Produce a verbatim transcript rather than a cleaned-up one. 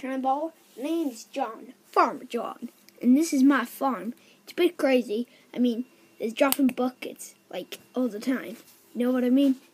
Turnbull. My name's John, Farmer John, and this is my farm. It's a bit crazy. I mean, there's dropping buckets, like, all the time. You know what I mean?